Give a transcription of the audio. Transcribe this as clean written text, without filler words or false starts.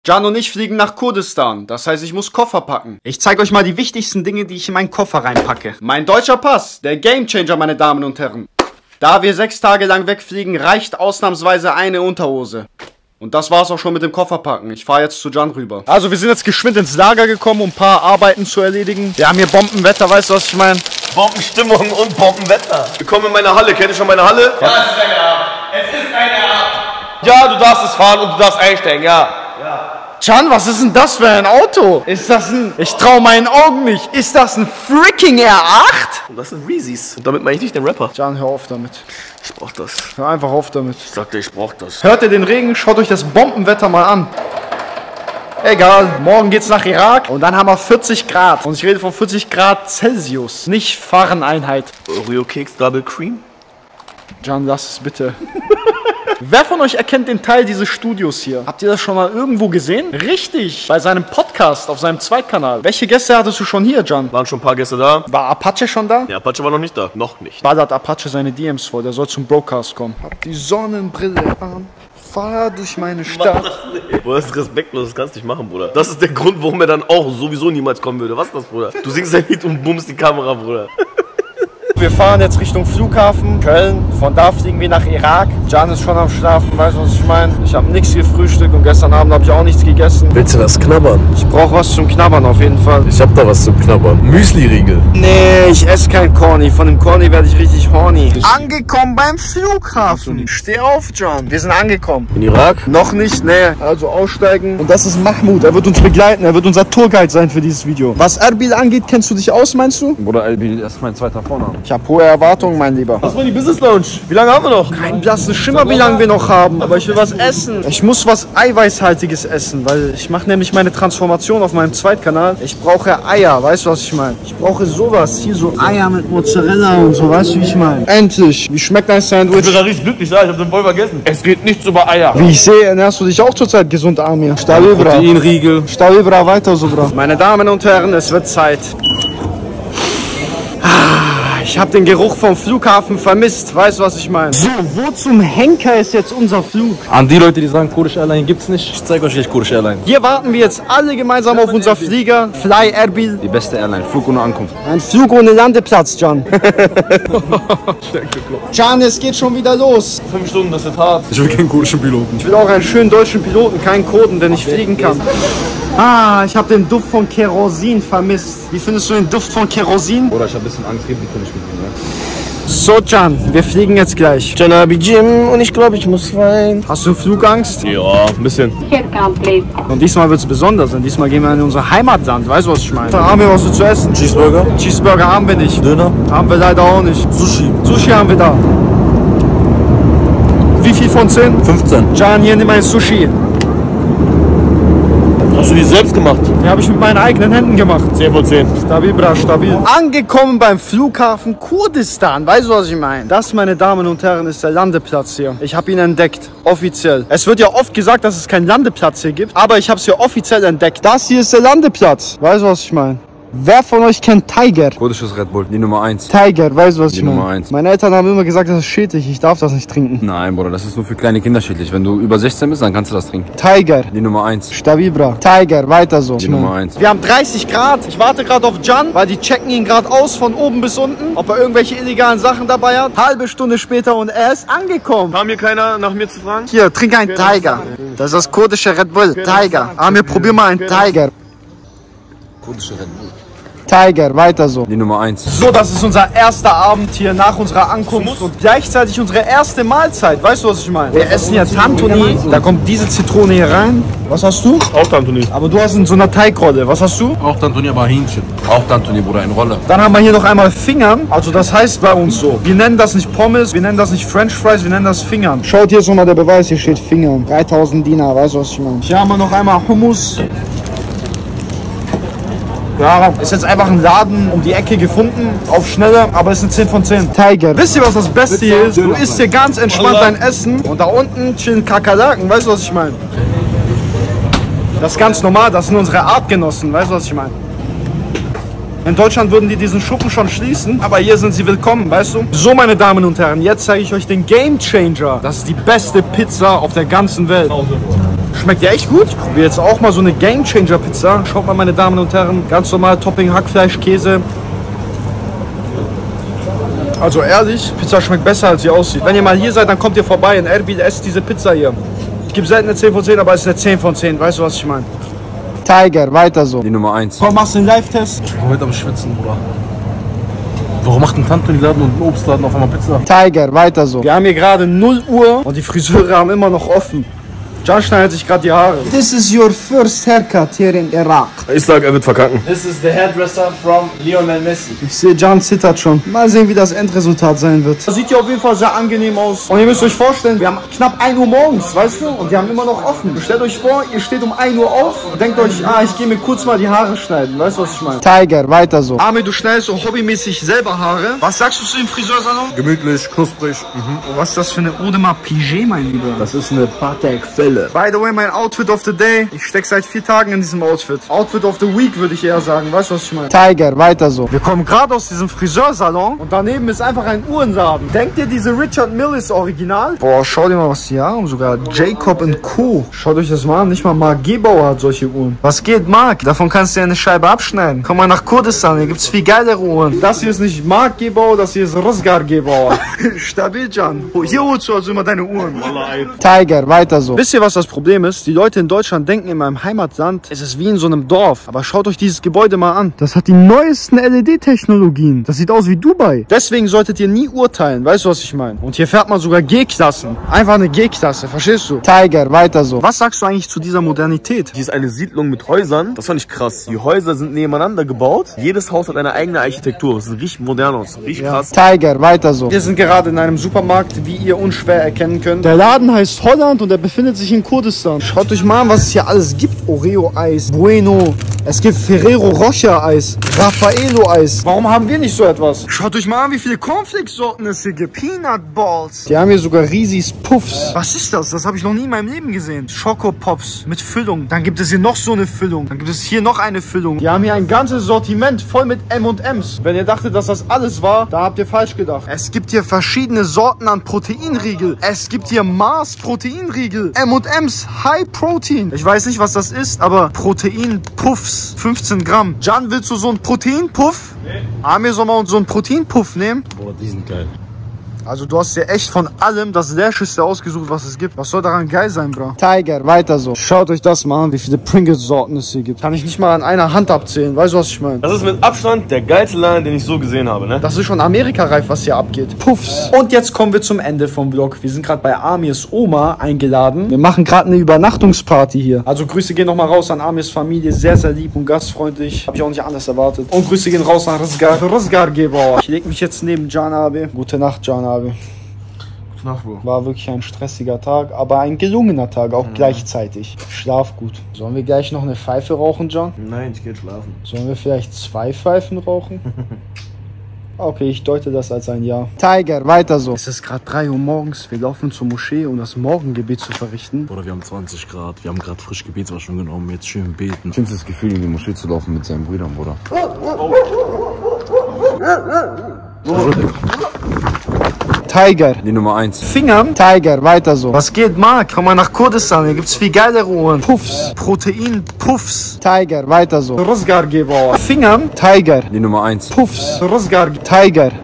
Can und ich fliegen nach Kurdistan. Das heißt, ich muss Koffer packen. Ich zeige euch mal die wichtigsten Dinge, die ich in meinen Koffer reinpacke. Mein deutscher Pass, der Gamechanger, meine Damen und Herren. Da wir 6 Tage lang wegfliegen, reicht ausnahmsweise eine Unterhose. Und das war's auch schon mit dem Kofferpacken. Ich fahre jetzt zu Can rüber. Also wir sind jetzt geschwind ins Lager gekommen, um ein paar Arbeiten zu erledigen. Wir haben hier Bombenwetter, weißt du, was ich meine? Bombenstimmung und Bombenwetter. Willkommen in meiner Halle. Kennt ihr schon meine Halle? Ja, es ist eine Art. Es ist eine Art. Ja, du darfst es fahren und du darfst einsteigen, ja. Can, was ist denn das für ein Auto? Ist das ein... Ich trau meinen Augen nicht. Ist das ein freaking R8? Und das sind Reese's. Und damit meine ich nicht den Rapper. Can, hör auf damit. Ich brauch das. Hör einfach auf damit. Ich sagte, ich brauch das. Hört ihr den Regen? Schaut euch das Bombenwetter mal an. Egal, morgen geht's nach Irak und dann haben wir 40 Grad. Und ich rede von 40 Grad Celsius, nicht Fahrenheit. Oreo-Keks Double Cream? Can, lass es bitte. Wer von euch erkennt den Teil dieses Studios hier? Habt ihr das schon mal irgendwo gesehen? Richtig, bei seinem Podcast auf seinem Zweitkanal. Welche Gäste hattest du schon hier, Can? Waren schon ein paar Gäste da? War Apache schon da? Ja, Apache war noch nicht da. Noch nicht. Ballert Apache seine DMs vor, der soll zum Broadcast kommen. Hab die Sonnenbrille an, fahr durch meine Stadt. Bruder, das ist respektlos, das kannst du nicht machen, Bruder. Das ist der Grund, warum er dann auch sowieso niemals kommen würde. Was ist das, Bruder? Du singst ein Lied und bummst die Kamera, Bruder. Wir fahren jetzt Richtung Flughafen, Köln. Von da fliegen wir nach Irak. Can ist schon am Schlafen, weißt du, was ich meine? Ich habe nichts gefrühstückt und gestern Abend habe ich auch nichts gegessen. Willst du was knabbern? Ich brauche was zum Knabbern auf jeden Fall. Ich hab da was zum Knabbern. Müsli-Riegel. Nee, ich esse kein Corny. Von dem Corny werde ich richtig horny. Angekommen beim Flughafen. Steh auf, Can. Wir sind angekommen. In Irak? Noch nicht, nee. Also aussteigen. Und das ist Mahmoud. Er wird uns begleiten. Er wird unser Tourguide sein für dieses Video. Was Erbil angeht, kennst du dich aus, meinst du? Bruder, Erbil ist mein zweiter Vorname. Ich habe hohe Erwartungen, mein Lieber. Was war die Business Lounge? Wie lange haben wir noch? Kein blassen Schimmer, wie lange wir noch haben. Aber ich will was essen. Ich muss was Eiweißhaltiges essen, weil ich mache nämlich meine Transformation auf meinem Zweitkanal. Ich brauche Eier, weißt du, was ich meine? Ich brauche sowas. Hier so Eier mit Mozzarella und so, weißt du, wie ich meine? Endlich. Wie schmeckt dein Ich Sandwich? bin da richtig glücklich, ja. Ich hab den voll vergessen. Es geht nichts über Eier. Wie ich sehe, ernährst du dich auch zurzeit gesund, Amir. Stabil, bra. Proteinriegel. Stabil, bra, weiter so, bra. Meine Damen und Herren, es wird Zeit. Ich habe den Geruch vom Flughafen vermisst, weißt du, was ich meine? So, wo zum Henker ist jetzt unser Flug? An die Leute, die sagen, Kurdish Airline gibt's nicht. Ich zeige euch gleich Kurdish Airline. Hier warten wir jetzt alle gemeinsam auf unser Flieger. Fly Erbil. Die beste Airline. Flug ohne Ankunft. Ein Flug ohne Landeplatz, Can. Can, es geht schon wieder los. 5 Stunden, das wird hart. Ich will keinen kurdischen Piloten. Ich will auch einen schönen deutschen Piloten, keinen Kurden, der nicht fliegen kann. Ah, ich habe den Duft von Kerosin vermisst. Wie findest du den Duft von Kerosin? Bruder, ich hab ein bisschen Angst, geht nicht mit mir, ne? So, Can, wir fliegen jetzt gleich. Janabi Jim und ich glaube, ich muss rein. Hast du Flugangst? Ja, ein bisschen. Here complete. Und diesmal wird es besonders, denn diesmal gehen wir in unser Heimatland. Weißt du, was ich meine? Haben wir was zu essen? Cheeseburger? Cheeseburger haben wir nicht. Döner? Haben wir leider auch nicht. Sushi? Sushi haben wir da. Wie viel von 10? 15. Can, hier nimm ein Sushi. Hast du die selbst gemacht? Die habe ich mit meinen eigenen Händen gemacht. 10 von 10. Stabil, bra, stabil. Angekommen beim Flughafen Kurdistan. Weißt du, was ich meine? Das, meine Damen und Herren, ist der Landeplatz hier. Ich habe ihn entdeckt. Offiziell. Es wird ja oft gesagt, dass es keinen Landeplatz hier gibt. Aber ich habe es hier offiziell entdeckt. Das hier ist der Landeplatz. Weißt du, was ich meine? Wer von euch kennt Tiger? Kurdisches Red Bull. Die Nummer 1. Tiger, weißt du, was ich Die meine? Nummer 1. Meine Eltern haben immer gesagt, das ist schädlich. Ich darf das nicht trinken. Nein, Bruder, das ist nur für kleine Kinder schädlich. Wenn du über 16 bist, dann kannst du das trinken. Tiger. Die Nummer 1. Stabil, bra. Tiger, weiter so. Die Nummer 1. Wir haben 30 Grad. Ich warte gerade auf Can, weil die checken ihn gerade aus von oben bis unten, ob er irgendwelche illegalen Sachen dabei hat. Halbe Stunde später und er ist angekommen. Kam hier keiner nach mir zu fragen? Hier, trink einen Tiger. Das ist das kurdische Red Bull. Tiger. Amir, probier mal einen Tiger. Kurdische Red Bull. Tiger, weiter so. Die Nummer 1. So, das ist unser erster Abend hier nach unserer Ankunft und gleichzeitig unsere erste Mahlzeit. Weißt du, was ich meine? Wir essen hier Tantuni. Da kommt diese Zitrone hier rein. Was hast du? Auch Tantuni. Aber du hast in so einer Teigrolle. Was hast du? Auch Tantuni, aber Hähnchen. Auch Tantuni, Bruder, in Rolle. Dann haben wir hier noch einmal Fingern. Also das heißt bei uns so. Wir nennen das nicht Pommes, wir nennen das nicht French Fries, wir nennen das Fingern. Schaut, hier ist nochmal der Beweis, hier steht Fingern. 3000 Dinar, weißt du, was ich meine? Hier haben wir noch einmal Hummus. Ja, ist jetzt einfach ein Laden um die Ecke gefunden, auf Schnelle, aber ist eine 10 von 10. Tiger. Wisst ihr, was das Beste hier ist? Du isst hier ganz entspannt dein Essen und da unten chillen Kakerlaken, weißt du, was ich meine? Das ist ganz normal, das sind unsere Artgenossen, weißt du, was ich meine? In Deutschland würden die diesen Schuppen schon schließen, aber hier sind sie willkommen, weißt du? So, meine Damen und Herren, jetzt zeige ich euch den Game Changer. Das ist die beste Pizza auf der ganzen Welt. Schmeckt ja echt gut. Ich probiere jetzt auch mal so eine Game Changer Pizza. Schaut mal, meine Damen und Herren. Ganz normal Topping, Hackfleisch, Käse. Also ehrlich, Pizza schmeckt besser, als sie aussieht. Wenn ihr mal hier seid, dann kommt ihr vorbei in Erbil, esst diese Pizza hier. Ich gebe selten eine 10 von 10, aber es ist eine 10 von 10. Weißt du, was ich meine? Tiger, weiter so. Die Nummer 1. Komm, machst du den Live-Test? Ich bin heute am Schwitzen, Bruder. Warum macht ein Tantuni-Laden und ein Obstladen auf einmal Pizza? Tiger, weiter so. Wir haben hier gerade 0 Uhr und die Friseure haben immer noch offen. Can schneidet sich gerade die Haare. This is your first haircut here in Iraq. Ich sag, er wird verkacken. This is the hairdresser from Lionel Messi. Ich sehe, Can zittert schon. Mal sehen, wie das Endresultat sein wird. Das sieht ja auf jeden Fall sehr angenehm aus. Und ihr müsst euch vorstellen, wir haben knapp 1 Uhr morgens, weißt du? Und die haben immer noch offen. Stellt euch vor, ihr steht um 1 Uhr auf und denkt euch, ich gehe mir kurz mal die Haare schneiden. Weißt du, was ich meine? Tiger, weiter so. Armin, du schneidest so hobbymäßig selber Haare. Was sagst du zu dem Friseursalon? Gemütlich, knusprig. Und was ist das für eine Audemars Piguet, mein Lieber? Das ist eine Patek-Felle. By the way, mein Outfit of the day. Ich stecke seit 4 Tagen in diesem Outfit. Outfit of the week, würde ich eher sagen. Weißt du, was ich meine? Tiger, weiter so. Wir kommen gerade aus diesem Friseursalon und daneben ist einfach ein Uhrenladen. Denkt ihr, diese Richard Mille ist original? Boah, schau dir mal, was die haben. Sogar Jacob Co. Schaut euch das mal an. Nicht mal Marc Gebauer hat solche Uhren. Was geht, Marc? Davon kannst du ja eine Scheibe abschneiden. Komm mal nach Kurdistan, hier gibt's viel geilere Uhren. Das hier ist nicht Marc Gebauer, das hier ist Rosgar Gebauer. Stabil, Can. Hier holst du also immer deine Uhren. Tiger, weiter so. Wisst ihr, was das Problem ist? Die Leute in Deutschland denken in meinem Heimatland, es ist wie in so einem Dorf. Aber schaut euch dieses Gebäude mal an. Das hat die neuesten LED-Technologien. Das sieht aus wie Dubai. Deswegen solltet ihr nie urteilen. Weißt du, was ich meine? Und hier fährt man sogar G-Klassen. Einfach eine G-Klasse. Verstehst du? Tiger, weiter so. Was sagst du eigentlich zu dieser Modernität? Hier ist eine Siedlung mit Häusern. Das fand ich krass. Die Häuser sind nebeneinander gebaut. Jedes Haus hat eine eigene Architektur. Das sieht richtig modern aus. Richtig krass. Tiger, weiter so. Wir sind gerade in einem Supermarkt, wie ihr unschwer erkennen könnt. Der Laden heißt Holland und er befindet sich in Kurdistan. Schaut euch mal an, was es hier alles gibt. Oreo-Eis, Bueno, es gibt Ferrero Rocher-Eis, Raffaello-Eis. Warum haben wir nicht so etwas? Schaut euch mal an, wie viele Cornflakes-Sorten es hier gibt. Peanut Balls. Die haben hier sogar Risis Puffs. Was ist das? Das habe ich noch nie in meinem Leben gesehen. Schokopops mit Füllung. Dann gibt es hier noch so eine Füllung. Dann gibt es hier noch eine Füllung. Die haben hier ein ganzes Sortiment voll mit M&M's. Wenn ihr dachtet, dass das alles war, da habt ihr falsch gedacht. Es gibt hier verschiedene Sorten an Proteinriegel. Es gibt hier Mars Proteinriegel. M&M's High Protein. Ich weiß nicht, was das ist, aber Proteinpuffs. 15 Gramm. Can, willst du so einen Proteinpuff? Nee. Amir, soll mal so einen Proteinpuff nehmen? Boah, die sind geil. Also du hast dir echt von allem das Leerschüsse ausgesucht, was es gibt. Was soll daran geil sein, bro? Tiger, weiter so. Schaut euch das mal an, wie viele Pringles-Sorten es hier gibt. Kann ich nicht mal an einer Hand abzählen. Weißt du, was ich meine? Das ist mit Abstand der geilste Laden, den ich so gesehen habe, ne? Das ist schon Amerika-reif, was hier abgeht. Puffs. Und jetzt kommen wir zum Ende vom Vlog. Wir sind gerade bei Amirs Oma eingeladen. Wir machen gerade eine Übernachtungsparty hier. Also Grüße gehen nochmal raus an Amirs Familie. Sehr, sehr lieb und gastfreundlich. Habe ich auch nicht anders erwartet. Und Grüße gehen raus an Rosgar Gebauer. Ich leg mich jetzt neben Can Abi. Gute Nacht, Can Abi. War wirklich ein stressiger Tag, aber ein gelungener Tag, auch gleichzeitig. Schlaf gut. Sollen wir gleich noch eine Pfeife rauchen, Can? Nein, ich gehe schlafen. Sollen wir vielleicht 2 Pfeifen rauchen? Okay, ich deute das als ein Ja. Tiger, weiter so. Es ist gerade 3 Uhr morgens. Wir laufen zur Moschee, um das Morgengebet zu verrichten. Bruder, wir haben 20 Grad. Wir haben gerade frisch Gebetswaschung genommen. Jetzt schön beten. Ich finde das Gefühl, in die Moschee zu laufen mit seinen Brüdern, Bruder. Tiger. Die Nummer 1. Finger. Tiger, weiter so. Was geht, Marc? Komm mal nach Kurdistan, hier gibt's viel geilere Uhren. Puffs. Proteinpuffs. Tiger, weiter so. Rosgar Gebauer. Finger. Tiger. Die Nummer 1. Puffs. Rosgar. Tiger.